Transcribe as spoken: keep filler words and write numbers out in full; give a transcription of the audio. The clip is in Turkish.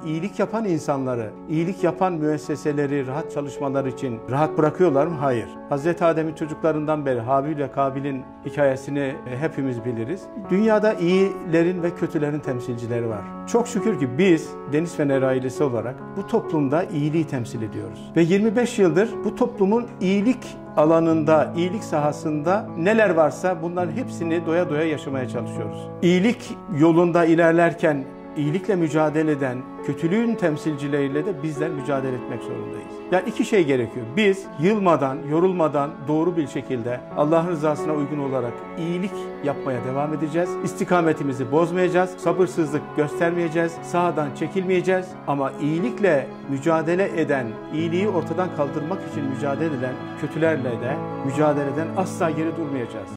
iyilik yapan insanları, iyilik yapan müesseseleri rahat çalışmalar için rahat bırakıyorlar mı? Hayır. Hazreti Adem'in çocuklarından beri Habil ve Kabil'in hikayesini hepimiz biliriz. Dünyada iyilerin ve kötülerin temsilcileri var. Çok şükür ki biz Deniz Feneri ailesi olarak bu toplumda iyiliği temsil ediyoruz. Ve yirmi beş yıldır bu toplumun iyilik alanında, iyilik sahasında neler varsa bunların hepsini doya doya yaşamaya çalışıyoruz. İyilik yolunda ilerlerken iyilikle mücadele eden kötülüğün temsilcileriyle de bizler mücadele etmek zorundayız. Yani iki şey gerekiyor. Biz yılmadan, yorulmadan doğru bir şekilde Allah'ın rızasına uygun olarak iyilik yapmaya devam edeceğiz. İstikametimizi bozmayacağız, sabırsızlık göstermeyeceğiz, sağdan çekilmeyeceğiz. Ama iyilikle mücadele eden, iyiliği ortadan kaldırmak için mücadele eden kötülerle de mücadeleden asla geri durmayacağız.